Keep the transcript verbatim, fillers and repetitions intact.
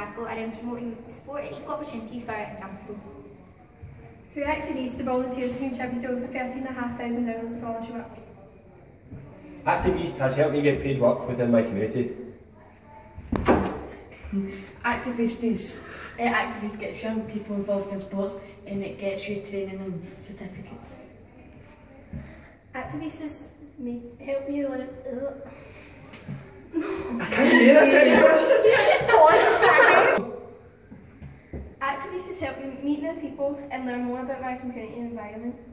Glasgow are in promoting sport and equal opportunities for young people. Through activities, the volunteers have contributed over thirteen thousand five hundred hours of volunteer work. Activists has helped me get paid work within my community. Activist is, uh, Activist gets young people involved in sports and it gets you training and certificates. Activists has made, helped me learn. I can't hear this anymore. Activists has helped me meet new people and learn more about my community and environment.